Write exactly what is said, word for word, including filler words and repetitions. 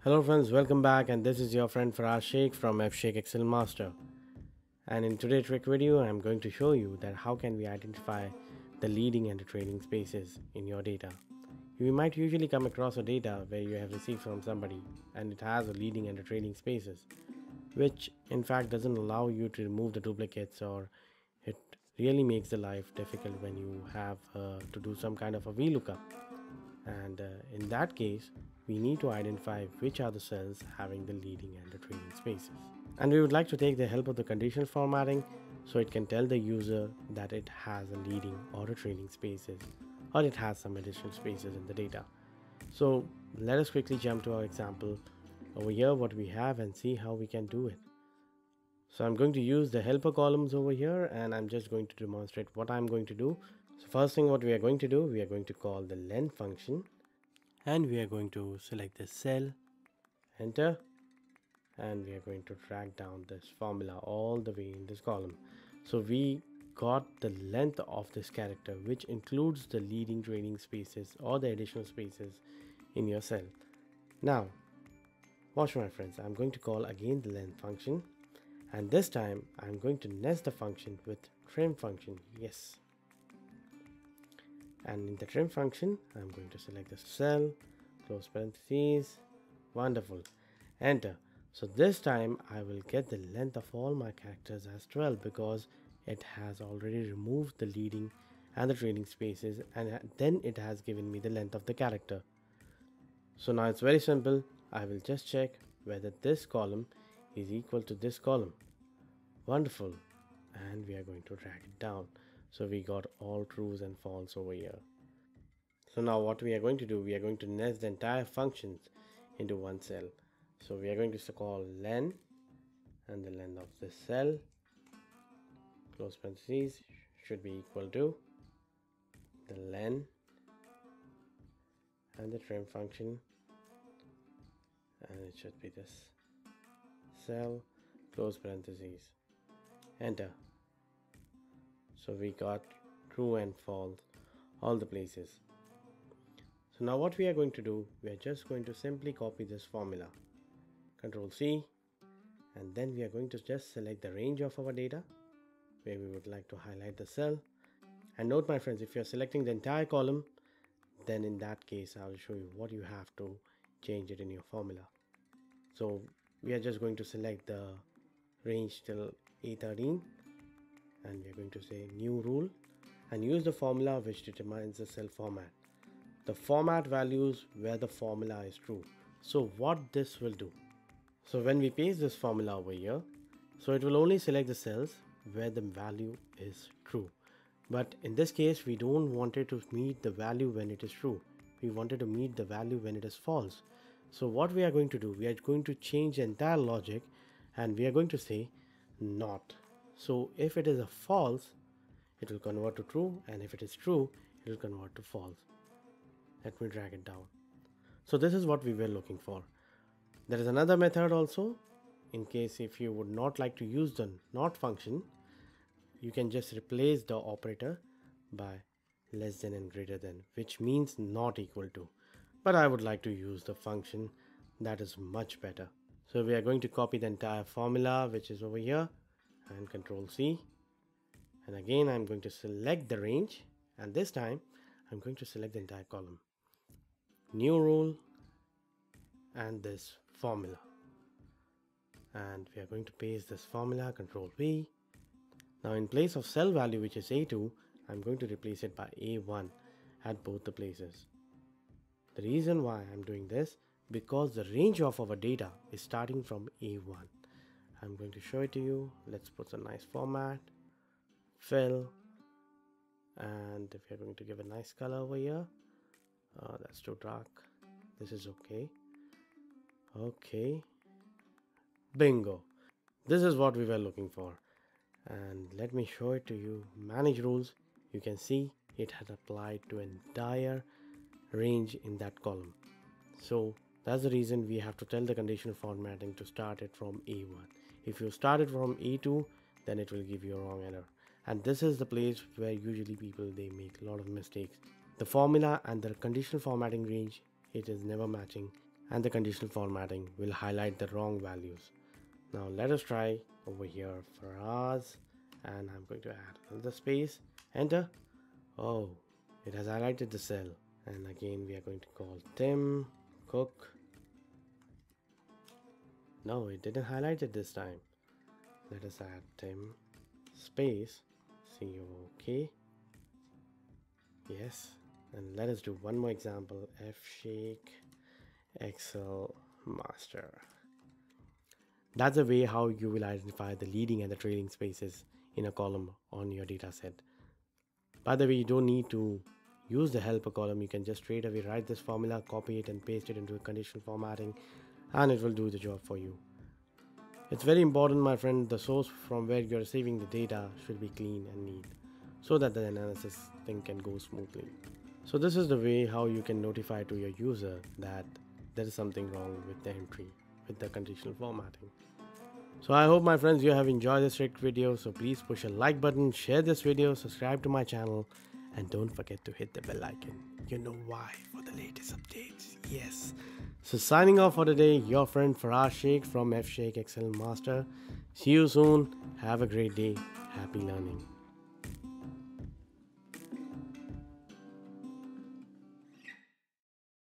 Hello friends, welcome back, and this is your friend Faraz Shaikh from Shaikh Excel Master. And in today's trick video, I'm going to show you that how can we identify the leading and the trailing spaces in your data. You might usually come across a data where you have received from somebody and it has a leading and a trailing spaces, which in fact doesn't allow you to remove the duplicates, or it really makes the life difficult when you have uh, to do some kind of a VLOOKUP. And uh, in that case, we need to identify which are the cells having the leading and the trailing spaces. And we would like to take the help of the conditional formatting so it can tell the user that it has a leading or a trailing spaces, or it has some additional spaces in the data. So let us quickly jump to our example over here, what we have, and see how we can do it. So I'm going to use the helper columns over here, and I'm just going to demonstrate what I'm going to do. So first thing what we are going to do, we are going to call the len function, and we are going to select the cell, enter, and we are going to drag down this formula all the way in this column. So we got the length of this character, which includes the leading trailing spaces or the additional spaces in your cell. Now watch my friends, I'm going to call again the len function, and this time I'm going to nest the function with trim function. Yes, and in the trim function I'm going to select the cell, close parentheses, wonderful, enter. So this time I will get the length of all my characters as twelve, because it has already removed the leading and the trailing spaces, and then it has given me the length of the character. So now it's very simple. I will just check whether this column is equal to this column. Wonderful, and we are going to drag it down. So we got all trues and false over here. So now what we are going to do, we are going to nest the entire functions into one cell. So we are going to call len, and the length of this cell, close parentheses, should be equal to the len and the trim function, and it should be this cell, close parentheses, enter. So we got true and false all the places. So now what we are going to do, we are just going to simply copy this formula, control C, and then we are going to just select the range of our data where we would like to highlight the cell. And note my friends, if you are selecting the entire column, then in that case I will show you what you have to change it in your formula. So we are just going to select the range till A thirteen, and we are going to say new rule and use the formula which determines the cell format. The format values where the formula is true. So what this will do, so when we paste this formula over here, so it will only select the cells where the value is true. But in this case we don't want it to meet the value when it is true. We wanted to meet the value when it is false. So what we are going to do, we are going to change the entire logic, and we are going to say not. So if it is a false, it will convert to true, and if it is true, it will convert to false. Let me drag it down. So this is what we were looking for. There is another method also. In case if you would not like to use the not function, you can just replace the operator by less than and greater than, which means not equal to. But I would like to use the function, that is much better. So we are going to copy the entire formula which is over here, and control C, and again I'm going to select the range, and this time I'm going to select the entire column, new rule, and this formula, and we are going to paste this formula, control V. Now in place of cell value which is A two, I'm going to replace it by A one at both the places. The reason why I'm doing this, because the range of our data is starting from A one. I'm going to show it to you. Let's put a nice format, fill, and if you're going to give a nice color over here, oh, that's too dark. This is okay. Okay, bingo. This is what we were looking for. And let me show it to you. Manage rules. You can see it has applied to entire range in that column. So that's the reason we have to tell the conditional formatting to start it from A one. If you start it from A two, then it will give you a wrong error. And this is the place where usually people, they make a lot of mistakes. The formula and the conditional formatting range, it is never matching and the conditional formatting will highlight the wrong values. Now let us try over here Faraz, and I'm going to add another space, enter. Oh, it has highlighted the cell. And again we are going to call Tim Cook. No, it didn't highlight it this time. Let us add Tim space C O K. Yes, and let us do one more example. F Shaikh Excel Master. That's the way how you will identify the leading and the trailing spaces in a column on your data set. By the way, you don't need to use the helper column. You can just straight away write this formula, copy it and paste it into a conditional formatting, and it will do the job for you. It's very important, my friend, the source from where you're receiving the data should be clean and neat so that the analysis thing can go smoothly. So this is the way how you can notify to your user that there is something wrong with the entry, with the conditional formatting. So I hope, my friends, you have enjoyed this quick video. So please push a like button, share this video, subscribe to my channel, and don't forget to hit the bell icon. You know why, for the latest updates. Yes. So signing off for today, your friend Faraz Shaikh from F Shaikh Excel Master. See you soon. Have a great day. Happy learning.